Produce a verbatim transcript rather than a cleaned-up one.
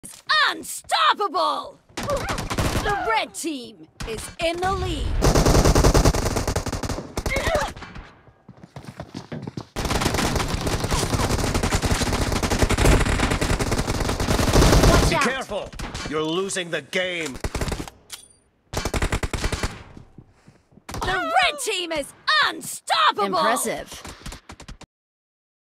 Unstoppable! The red team is in the lead. Watch Be out. careful! You're losing the game. The red team is unstoppable! Impressive.